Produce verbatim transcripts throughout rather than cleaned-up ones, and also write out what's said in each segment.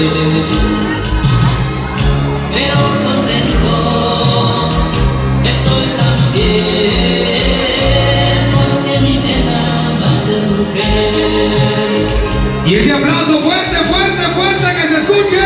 pero contento estoy también porque mi nena va a ser mujer. Y ese aplauso fuerte, fuerte, fuerte, que se escuche.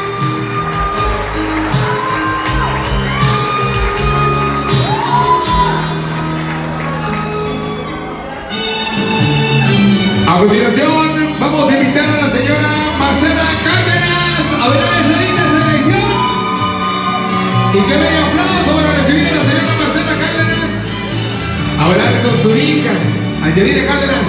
A continuación, vamos a invitar a la señora Marcela Cárdenas a bailar esa linda selección. Y que le aplauso para recibir a la señora Marcela Cárdenas a bailar con su hija, Angelina Cárdenas.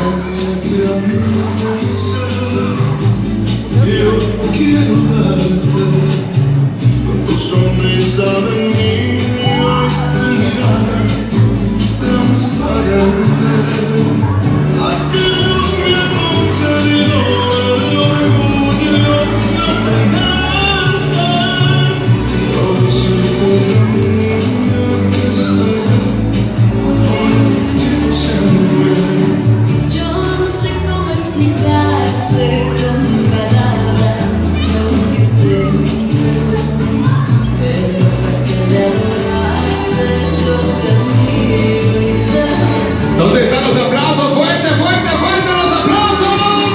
Yo quiero verte con tu sonrisa de niño y tu mirada transparente. Aquellos me han concedido el orgullo y la tenerte. Yo siento de niño que estaré contigo siempre. Yo no sé cómo explicarte con palabras lo que siento, pero aparte de adorarte yo te admiro y te respeto. ¿Dónde están los aplausos? ¡Fuerte, fuerte, fuerte los aplausos!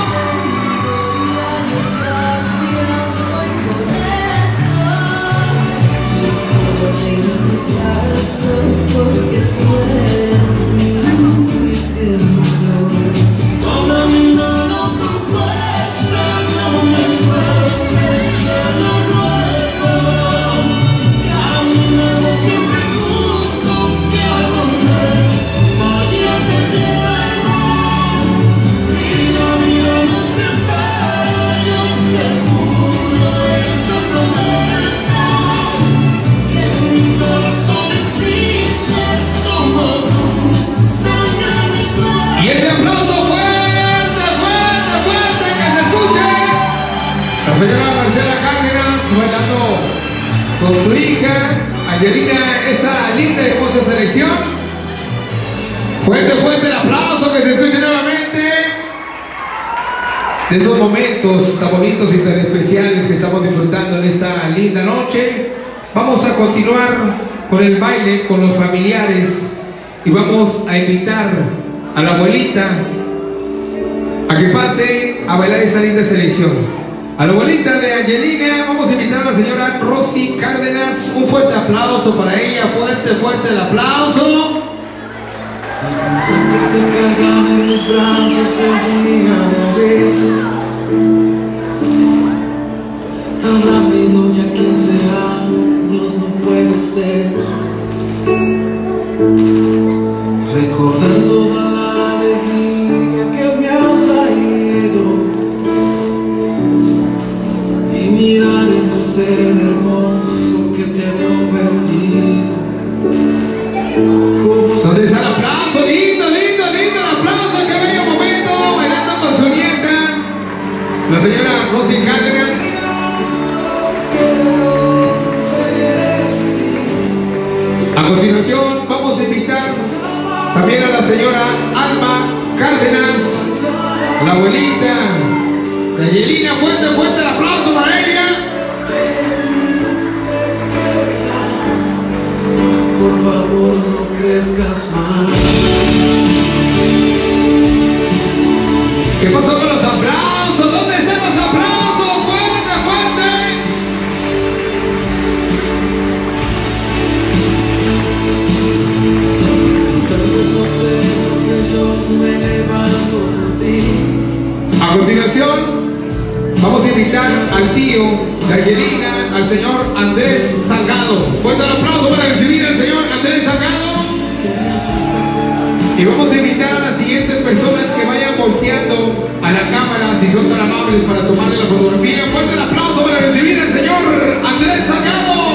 Gracias doy por eso. Quisiera seguir tus pasos porque tú eres mi ejemplo. Toma mi mano con fuerza, no me sueltes, te lo ruego. Caminamos siempre juntos, que a donde vaya te llevo. Si la vida nos separa, yo te juro, esto prometo, que en mi corazón existes como tú, sangre en mi cuerpo. Y ese aplauso fuerte, fuerte, fuerte, que se escuche. La señora Marcela Cárdenas bailando con su hija, Angelina, esa linda y hermosa selección. Fuerte, fuerte el aplauso, que se escuche nuevamente. De esos momentos tan bonitos y tan especiales que estamos disfrutando en esta linda noche. Vamos a continuar con el baile, con los familiares. Y vamos a invitar a la abuelita a que pase a bailar esa linda selección. A la abuelita de Angelina, vamos a invitar a la señora Rosy Cárdenas. Un fuerte aplauso para ella, fuerte, fuerte el aplauso. Pensar que te cargaba en mis brazos el día de ayer, tan rápido, ya quince años no puede ser. Recordar toda la alegría que me has traído y mirar en el ser hermoso que te has convertido. ¿Dónde está el aplauso? Lindo, lindo, lindo el aplauso. Qué bello momento, bailando con su nieta, la señora Rosy Cárdenas. A continuación vamos a invitar también a la señora Alma Cárdenas, la abuelita de Angelina. Fuerte, fuerte el aplauso para ella. Por favor, no crezcas más. ¿Qué pasó con los aplausos? ¿Dónde están los aplausos? ¡Fuerte, fuerte! Tal vez no sepas que yo me levanto por ti. A continuación, vamos a invitar al tío de Angelina, al señor Andrés Salgado. Fuerte el aplauso para recibir al señor Andrés Salgado. Y vamos a invitar a las siguientes personas que vayan volteando a la cámara, si son tan amables, para tomarle la fotografía. Fuerte el aplauso para recibir al señor Andrés Salgado.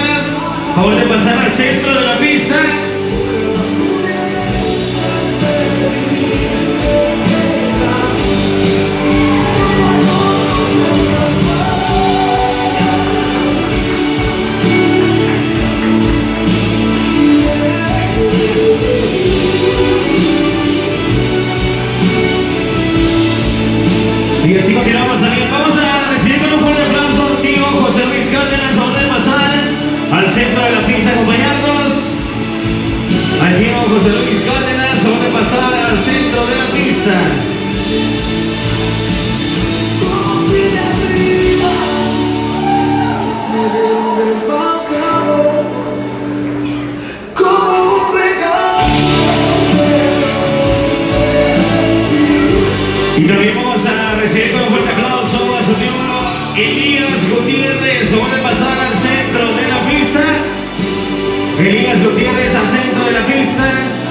Favor de pasar al centro de la pista. el tío José Luis Cárdenas, vamos a pasar al centro de la pista. Como si de arriba me dieron demasiado, como un regalo. Y también vamos a recibir con un fuerte aplauso a su tío Elías Gutiérrez, vamos a pasar al centro de la pista. Elías Gutiérrez al centro de la pista.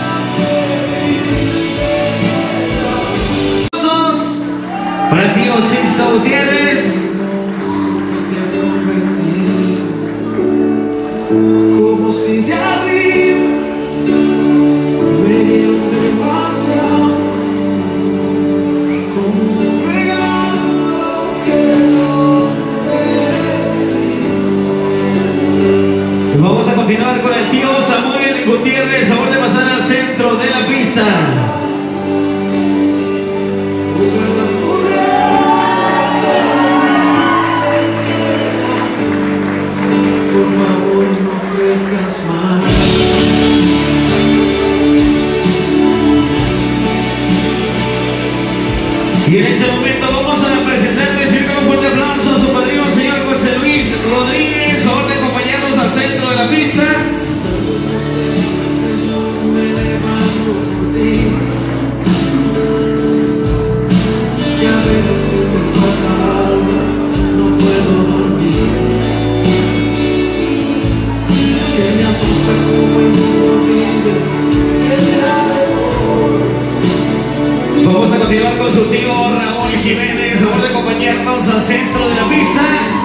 Para el tío Sixto Gutiérrez. Como si de arriba me dieron demasiado, como un regalo que no merecí. Vamos a continuar con el tío Samuel Gutiérrez, favor de pasar al centro de la pista. Por favor, no crezcas más. Y en ese momento vamos a presentar, recibir con un fuerte aplauso a su padrino, señor José Luis Rodríguez, favor de acompañarnos al centro de la pista. Me levanto por ti, que a veces se me falta algo, no puedo dormir, que me asusta como el mundo vive, que me da dolor. Vamos a continuar con su tío Raúl Jiménez, favor de acompañarnos al centro de la pista.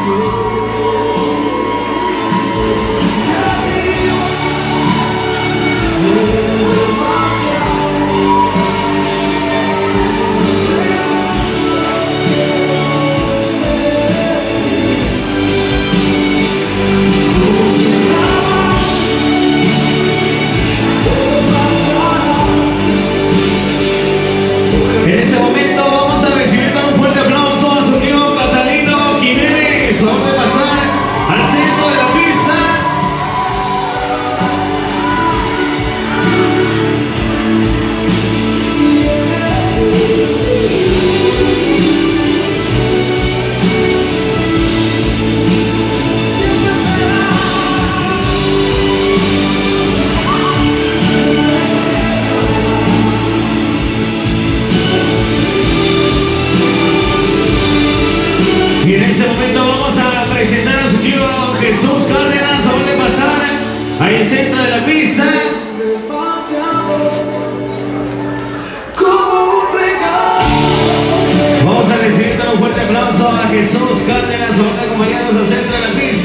En ese momento vamos a recibir con un fuerte aplauso a su tío Catalino Jiménez, favor de pasar al centro de la pista. Y en ese momento vamos a presentar a su tío Jesús Cárdenas, favor de pasar al centro de la pista. Demasiado, como un regalo. Vamos a recibir con un fuerte aplauso a Jesús Cárdenas, favor de acompañarnos al centro de la pista.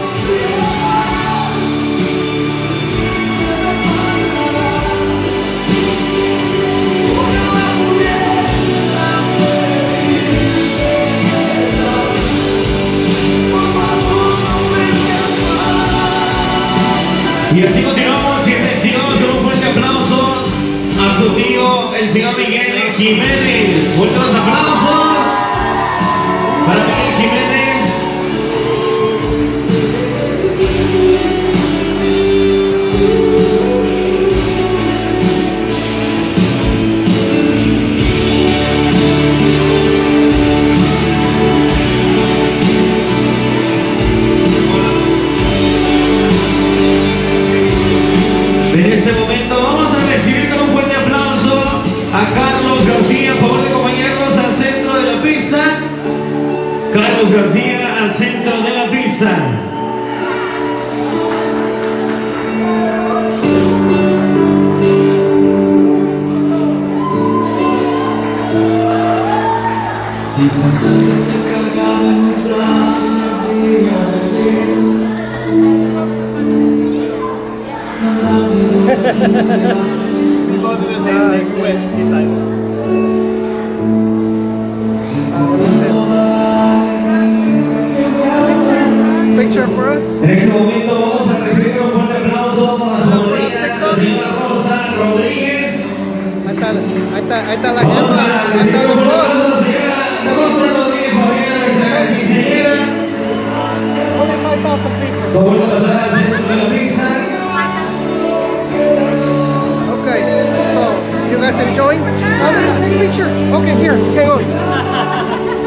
Y así continuamos y decimos con un fuerte aplauso a su tío, el señor Miguel Jiménez. Fuertes los aplausos para Miguel Jiménez. En ese momento vamos a recibir con un fuerte aplauso a Carlos García, a favor de acompañarnos al centro de la pista. Carlos García al centro de la pista. Y pensar que te cargaba en mis brazos el día de ayer. La vida Picture for us. En este momento vamos a recibir un fuerte aplauso a su madrina, la señora Rosa Rodríguez. Ahí está, ahí está, ahí está la Vamos jefa, a ahí recibir está un los fuerte dos. aplauso a la señora Rosa Rodríguez, familia de nuestra quinceañera. twenty-five thousand people. Vamos a pasar al centro de la pista. going? Oh, they're gonna take pictures. Okay, here, hang on.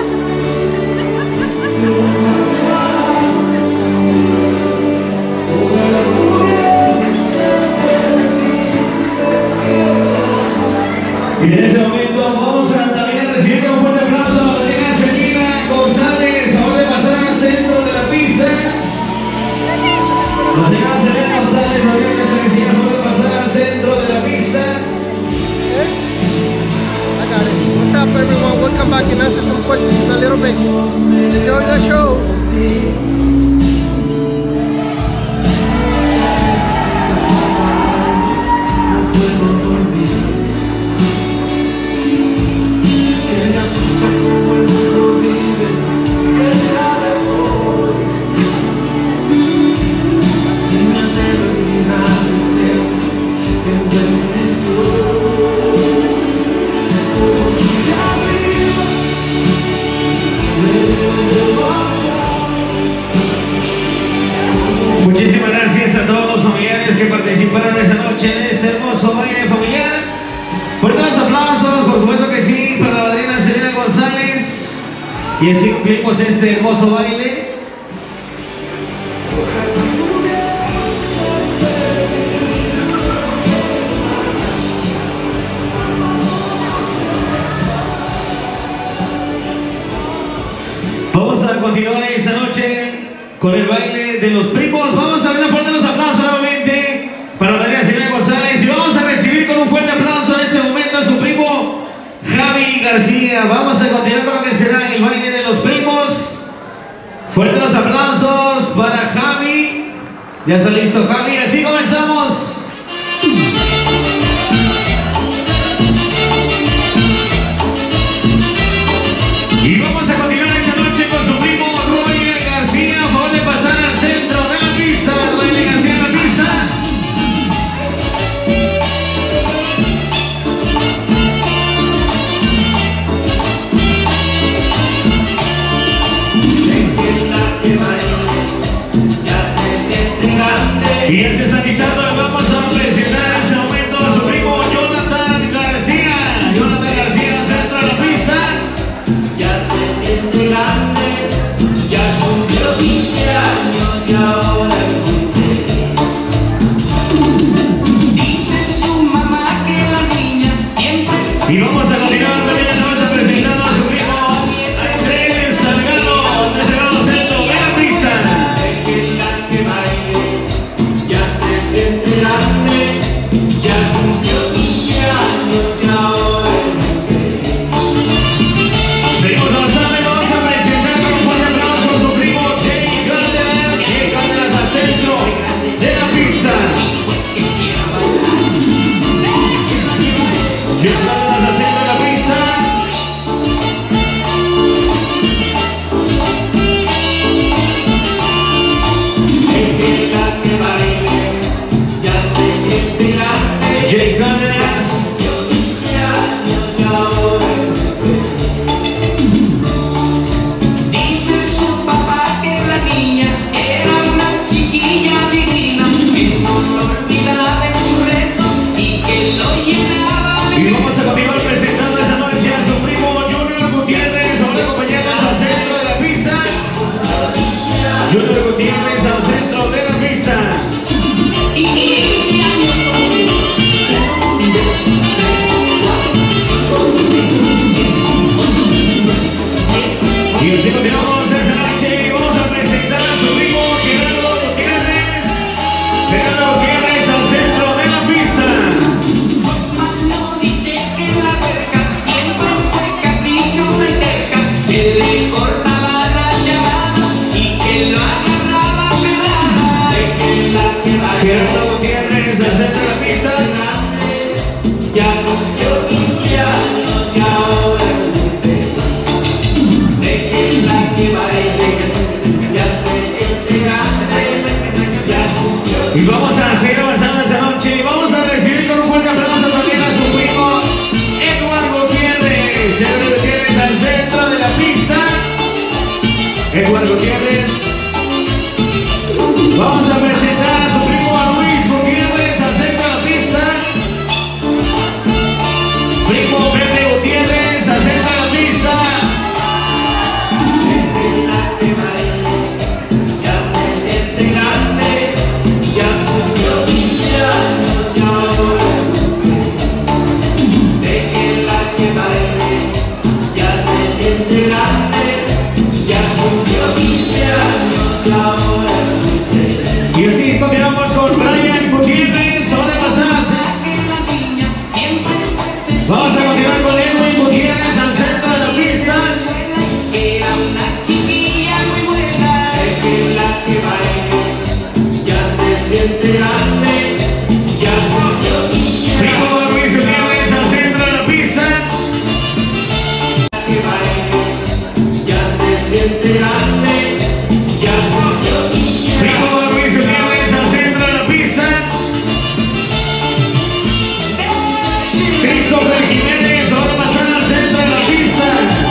Y en ese momento vamos a también a recibir un fuerte aplauso a la madrina Selina González, ahora de pasar al centro de la pista. La señora Selina González, madrina nuestra vecina, ahora de pasar al centro de la pista. Okay. I got it. What's up, everyone? We'll come back and answer some questions in a little bit. Enjoy the show. Muchísimas gracias a todos los familiares que participaron esta noche en este hermoso baile familiar. Fuertes los aplausos, por supuesto que sí, para la madrina Selina González. Y así cumplimos este hermoso baile. Vamos a continuar esta noche con el baile de los primos. Vamos a dar una fuerte los aplausos nuevamente para la madrina Selina González y vamos a recibir con un fuerte aplauso en este momento a su primo Javi García. Vamos a continuar con lo que será el baile de los primos. Fuerte los aplausos para Javi. Ya está listo Javi, así comenzamos. Y vamos a continuar esta noche con su primo Roy García. A favor de pasar al centro de la pista. Roy García en la pista. Y ya se está listando el Vamos a continuar con Edwin Gutiérrez al centro de la pista. Era una chiquilla muy buena, es que la que baila ya se siente grande, ya cumplió quince Primo años. Luis Gutiérrez al centro de la pista. La que baila ya se siente grande, ya cumplió quince Primo años. Luis Gutiérrez al centro de la pista. Christopher Jiménez va a pasar al centro de la pista.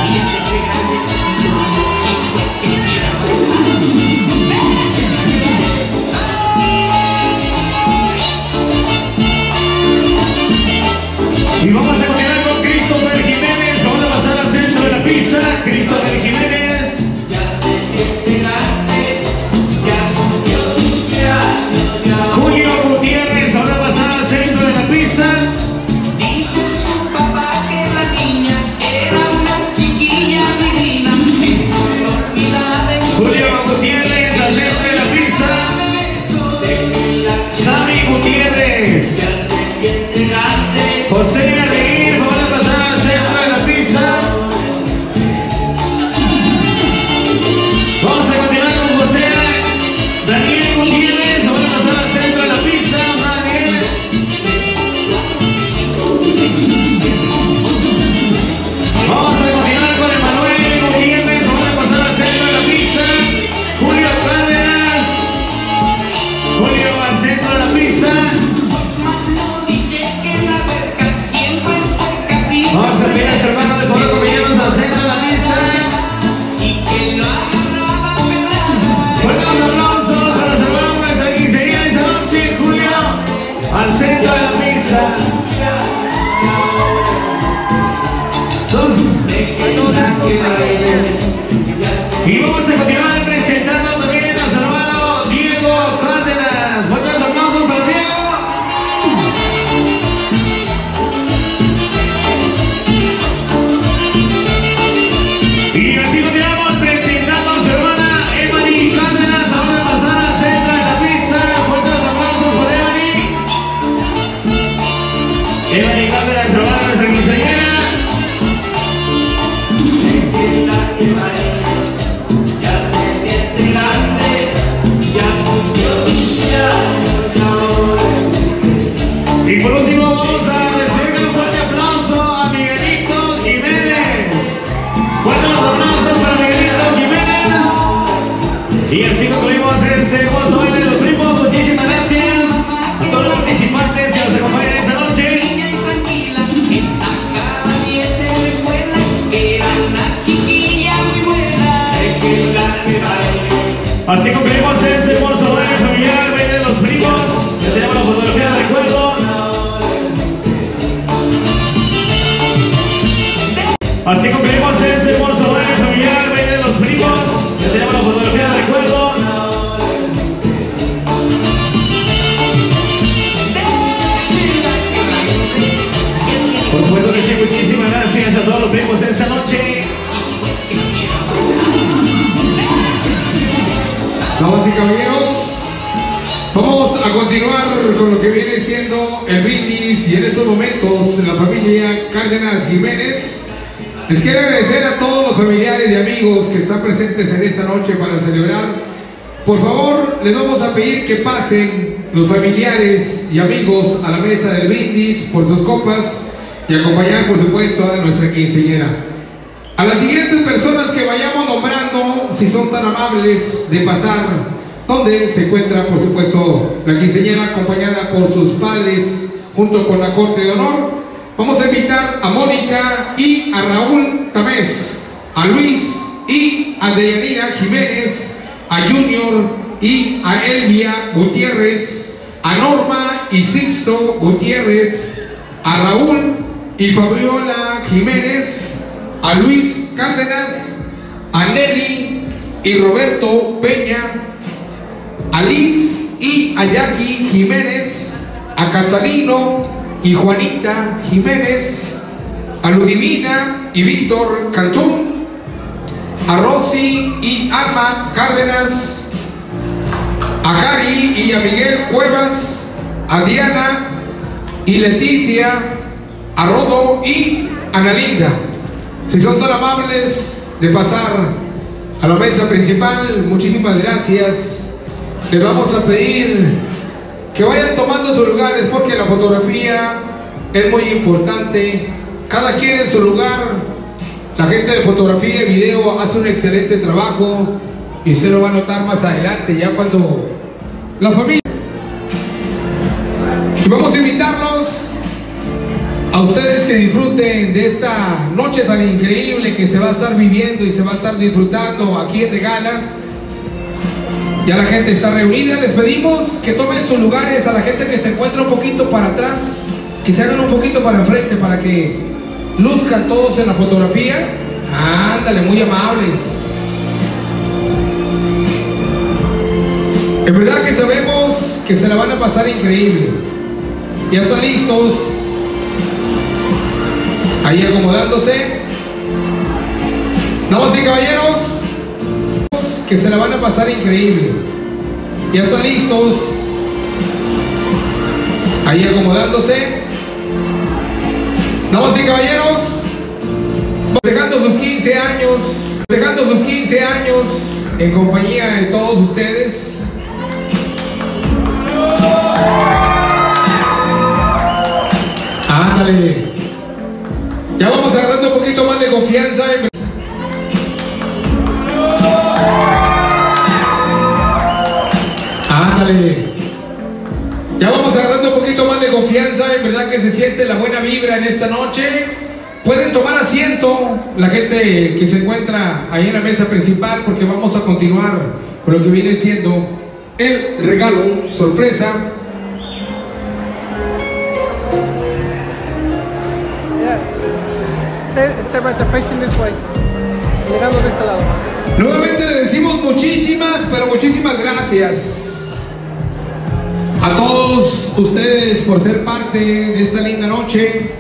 Y vamos a continuar con Christopher Jiménez. Vamos a pasar al centro de la pista. Christopher Jiménez. Ya se siente grande, ya cumplió quince años, ya. Julio Gutiérrez. Vamos a pasar al centro de la pista. Dice su papá que la niña era una chiquilla divina, que no lo olvidaba en su Julio Gutiérrez al centro de la pista. beso. De la que Sammy Gutiérrez. ya se siente grande, José Areir. Vamos a pasar al centro de la pista. Vamos a continuar con José Daniel Gutiérrez. Vamos a pasar al centro de la pista. Daniel. Vamos a continuar con Emanuel Gutiérrez. Vamos a pasar al centro de la pista. Julio Cárdenas. Julio al centro de la pista. no dice que la verga siempre fue capricho. Vamos a pedir a su hermano de favor acompañarnos al centro de la pista. Y que lo agarraba pedrada. Fuerte los aplausos para su hermano nuestra quinceañera esa noche, Julio, al centro de la pista. Y vamos a continuar presentando también a su hermano Diego Cárdenas. Fuertes los aplausos para Diego. Y así continuamos presentando a su hermana Emily Cárdenas. Vamos a pasar al centro de la pista. Fuertes los aplausos por Emily. Emily Cárdenas, su hermana nuestra quinceañera. Ya se siente grande, ya cumplió quince años, ya ahora. Y por último vamos a recibir con un fuerte aplauso a Miguelito Jiménez. Fuerte los aplausos para Miguelito Jiménez. Y así concluimos este hermoso baile de los primos. Muchísimas gracias a todos los participantes que nos acompañan esta noche. Niña y tranquila, que sacaba diez en la escuela, era una chiquilla muy buena, es que la que baila. Así concluimos este hermoso baile familiar, baile de los primos. Ya tenemos la fotografía de recuerdo. Así concluimos este hermoso baile familiar, baile de los primos. Ya tenemos la fotografía de recuerdo. Por supuesto que sí, muchísimas gracias a todos los primos esta noche. Damas y caballeros, vamos a continuar con lo que viene siendo el brindis y en estos momentos la familia Cárdenas Jiménez les quiero agradecer a todos los familiares y amigos que están presentes en esta noche para celebrar. Por favor, les vamos a pedir que pasen los familiares y amigos a la mesa del brindis por sus copas y acompañar por supuesto a nuestra quinceañera. A las siguientes personas que vayamos nombrando, si son tan amables de pasar donde se encuentra por supuesto la quinceañera acompañada por sus padres junto con la corte de honor, vamos a invitar a Mónica y a Raúl Tamés, a Luis y a Deyanira Jiménez, a Junior y a Elvia Gutiérrez, a Norma y Sixto Gutiérrez, a Raúl y Fabiola Jiménez, a Luis Cárdenas, a Nelly y Roberto Peña, a Liz y a Jackie Jiménez, a Catalino y Juanita Jiménez, a Ludivina y Víctor Cantún, a Rosy y Alma Cárdenas, a Cari y a Miguel Cuevas, a Diana y Leticia, a Rodo y a Ana Linda. Si son tan amables de pasar a la mesa principal, muchísimas gracias. Les vamos a pedir que vayan tomando sus lugares porque la fotografía es muy importante. Cada quien en su lugar. La gente de fotografía y video hace un excelente trabajo y se lo va a notar más adelante, ya cuando la familia. Y vamos a invitarlos a ustedes que disfruten de esta noche tan increíble que se va a estar viviendo y se va a estar disfrutando aquí en De Gala. Ya la gente está reunida. Les pedimos que tomen sus lugares. A la gente que se encuentra un poquito para atrás, que se hagan un poquito para enfrente para que luzcan todos en la fotografía. Ándale, muy amables. En verdad que sabemos que se la van a pasar increíble. Ya están listos. Ahí acomodándose. Damas y caballeros, que se la van a pasar increíble. Ya están listos. Ahí acomodándose. Damas y caballeros, festejando sus quince años, festejando sus quince años en compañía de todos ustedes. Ándale. Ya vamos agarrando un poquito más de confianza. Ándale. Ya vamos agarrando un poquito más de confianza. En verdad que se siente la buena vibra en esta noche. Pueden tomar asiento la gente que se encuentra ahí en la mesa principal, porque vamos a continuar con lo que viene siendo el regalo sorpresa. Yeah. Stay, stay right there, facing this way. Mirando de este lado. Nuevamente le decimos muchísimas, pero muchísimas gracias a todos ustedes por ser parte de esta linda noche.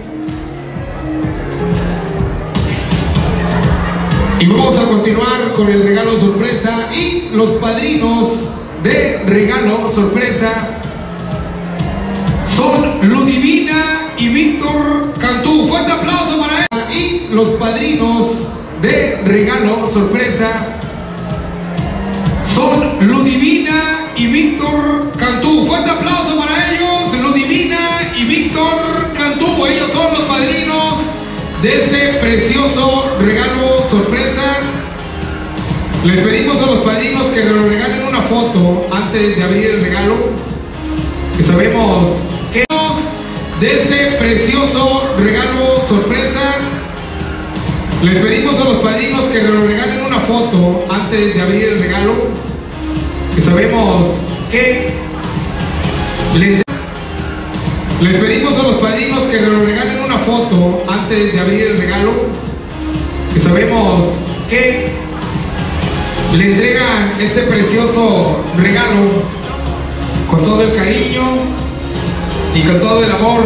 Y vamos a continuar con el regalo sorpresa y los padrinos de regalo sorpresa son Ludivina y Víctor Cantú. Fuerte aplauso para ellos. Y los padrinos de regalo sorpresa son Ludivina y Víctor Cantú. Fuerte aplauso para ellos, Ludivina y Víctor Cantú. Ellos son los padrinos de este precioso regalo sorpresa. Les pedimos a los padrinos que nos regalen una foto antes de abrir el regalo, que sabemos que de este precioso regalo sorpresa. Les pedimos a los padrinos que nos regalen una foto antes de abrir el regalo, que sabemos que le Les pedimos a los padrinos que nos regalen una foto antes de abrir el regalo, que sabemos que le entregan este precioso regalo con todo el cariño y con todo el amor.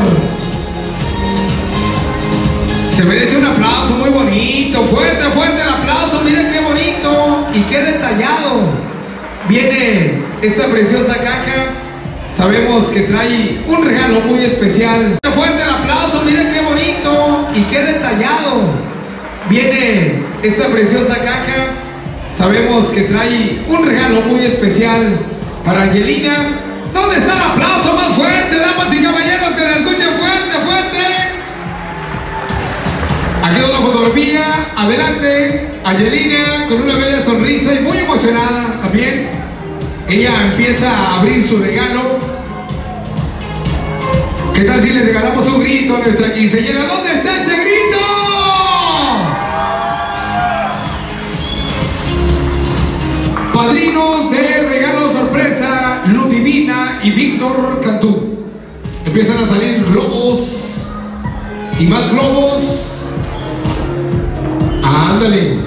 Se merece un aplauso muy bonito, fuerte, fuerte el aplauso. Miren qué bonito y qué detallado viene esta preciosa caja. Sabemos que trae un regalo muy especial. Fuerte el aplauso, miren qué bonito y qué detallado viene esta preciosa caja. Sabemos que trae un regalo muy especial para Angelina. ¿Dónde está el aplauso más fuerte, damas y caballeros, que la escuchen fuerte, fuerte? Aquí una fotografía, adelante, Angelina con una bella sonrisa y muy emocionada también. Ella empieza a abrir su regalo. ¿Qué tal si le regalamos un grito a nuestra quinceañera? ¿Dónde está ese grito? Padrinos de regalo sorpresa, Ludivina y Víctor Cantú. Empiezan a salir globos y más globos. Ándale.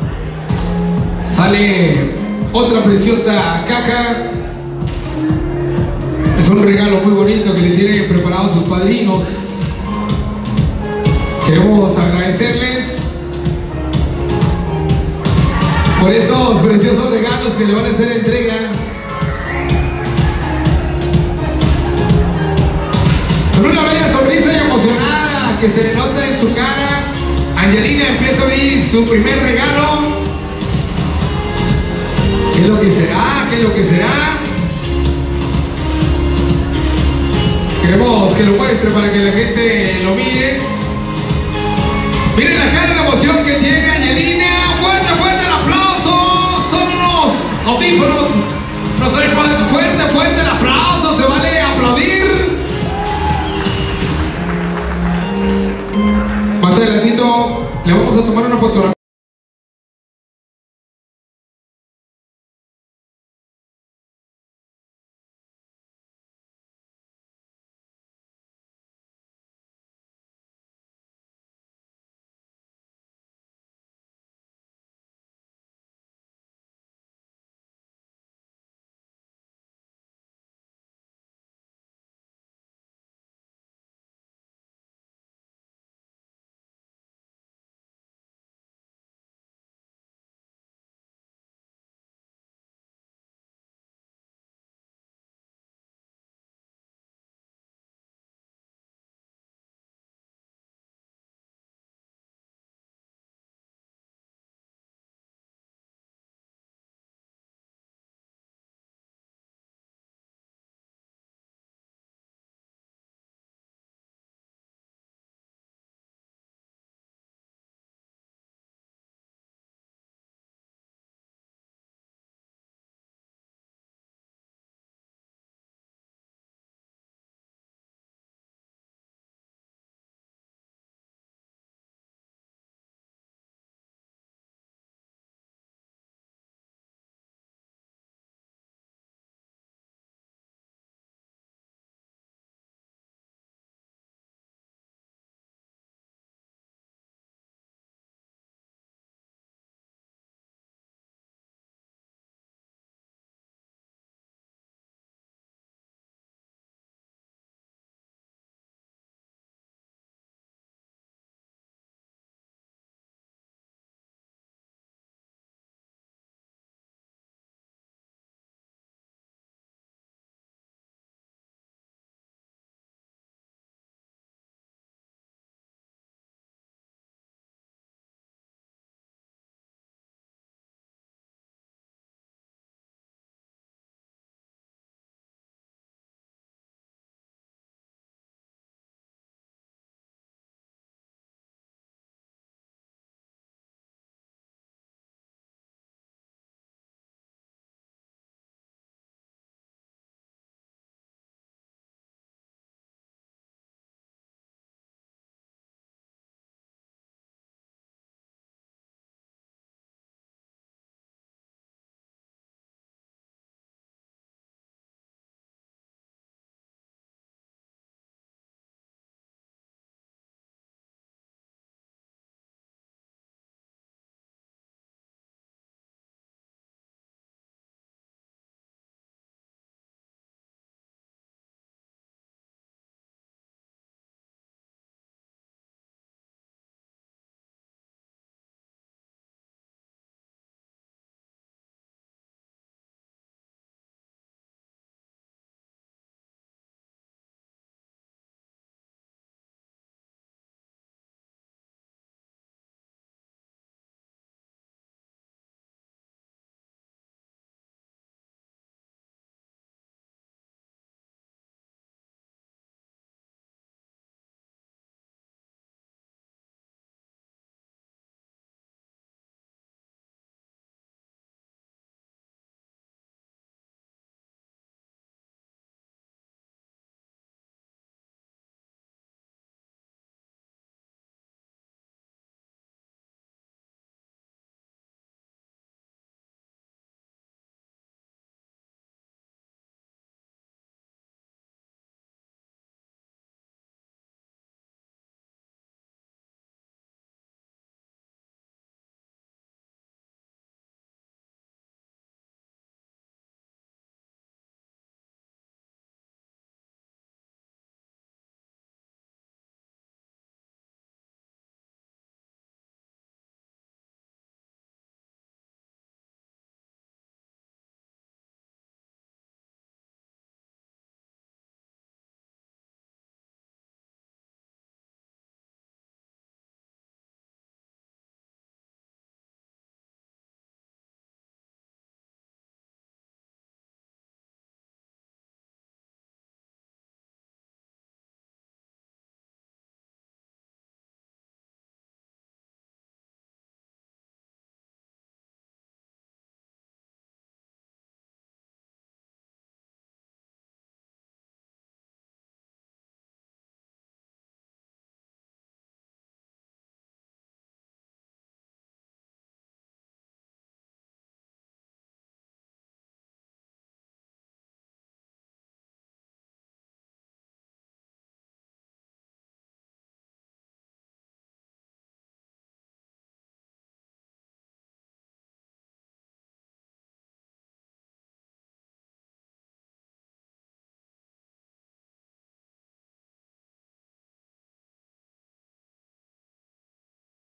Sale otra preciosa caja. Es un regalo muy bonito que le tienen preparados sus padrinos. Queremos agradecerles por esos preciosos regalos que le van a hacer entrega. Con una bella sonrisa y emocionada. que se le nota en su cara. Angelina empieza a abrir su primer regalo. ¿Qué es lo que será? ¿Qué es lo que será? Queremos que lo muestre para que la gente lo mire. Miren la cara de emoción que tiene Angelina. Fuerte, fuerte el aplauso. Son unos audífonos. No sé cuánto. Fuerte, fuerte el aplauso. Se vale aplaudir. Más adelantito le vamos a tomar una fotografía.